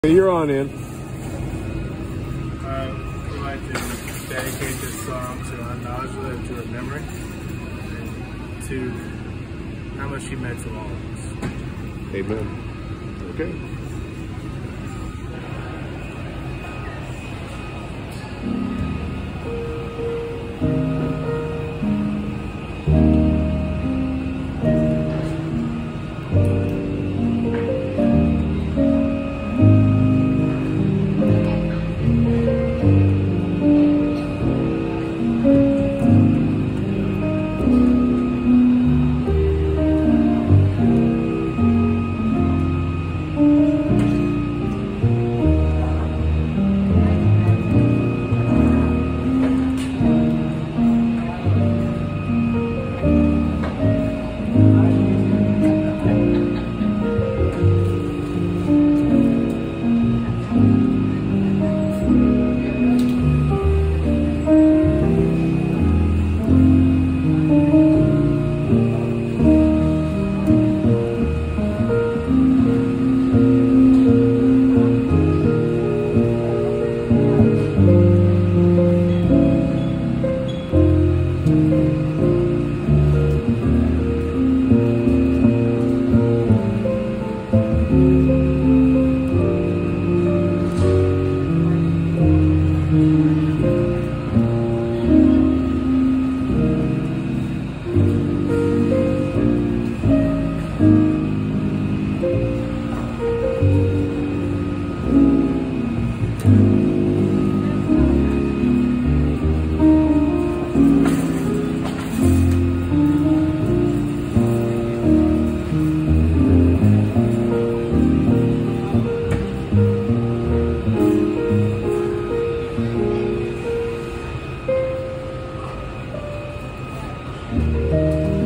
You're on in. We'd like to dedicate this song to Aunt Najla and to her memory, and to how much she meant to all of us. Amen. Okay.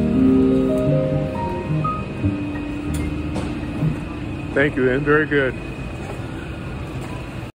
Thank you, Ann. Very good.